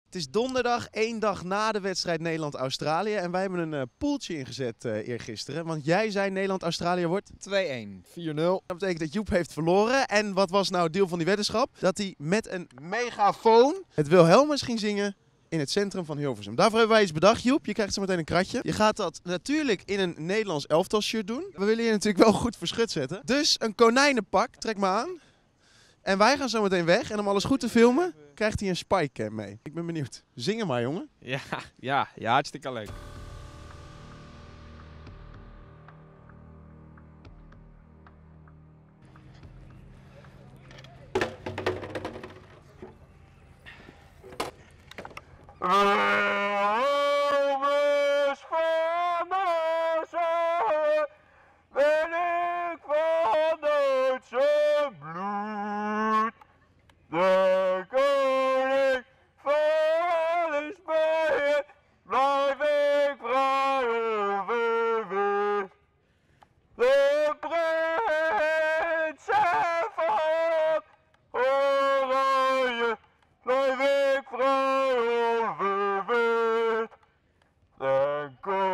Het is donderdag, 1 dag na de wedstrijd Nederland-Australië. En wij hebben een poeltje ingezet eergisteren. Want jij zei Nederland-Australië wordt 2-1. 4-0. Dat betekent dat Joep heeft verloren. En wat was nou het deel van die weddenschap? Dat hij met een megafoon het Wilhelmus ging zingen in het centrum van Hilversum. Daarvoor hebben wij iets bedacht, Joep. Je krijgt zo meteen een kratje. Je gaat dat natuurlijk in een Nederlands elftal shirt doen. We willen je natuurlijk wel goed verschut zetten. Dus een konijnenpak, trek maar aan. En wij gaan zo meteen weg. En om alles goed te filmen, krijgt hij een spycam mee. Ik ben benieuwd. Zingen maar, jongen. Ja, hartstikke leuk. Wilhelmus van Nassau, ben ik van Duitse bloed. De koning van Spanje, blijf ik vrij onverwist. De prinsen van Oranje, blijf ik vrij onverwist. De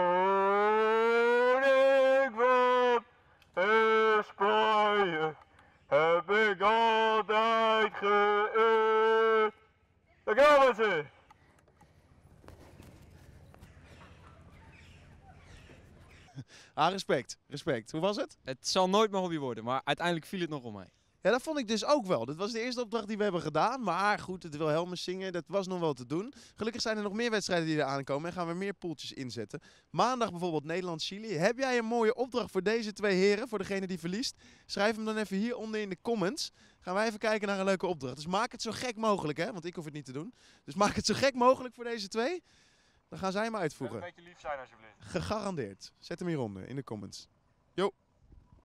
koning van Spanje heb ik altijd geëerd. Dankjewel mensen. Respect. Respect. Hoe was het? Het zal nooit mijn hobby worden, maar uiteindelijk viel het nog om mij. Ja, dat vond ik dus ook wel. Dit was de eerste opdracht die we hebben gedaan. Maar goed, het Wilhelmus zingen, dat was nog wel te doen. Gelukkig zijn er nog meer wedstrijden die er aankomen en gaan we meer poeltjes inzetten. Maandag bijvoorbeeld Nederland-Chili. Heb jij een mooie opdracht voor deze twee heren, voor degene die verliest? Schrijf hem dan even hieronder in de comments. Gaan wij even kijken naar een leuke opdracht. Dus maak het zo gek mogelijk, hè? Want ik hoef het niet te doen. Dus maak het zo gek mogelijk voor deze twee. Dan gaan zij hem uitvoeren. Een beetje lief zijn alsjeblieft. Gegarandeerd. Zet hem hieronder in de comments. Jo.